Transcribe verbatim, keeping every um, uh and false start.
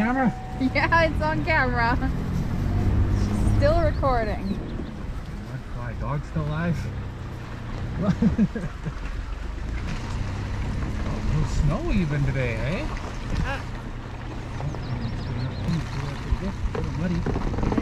camera? Yeah, it's on camera. Still recording. What, my dog's still alive? Oh, no snow even today, eh? Ah. Oh, it's a little muddy.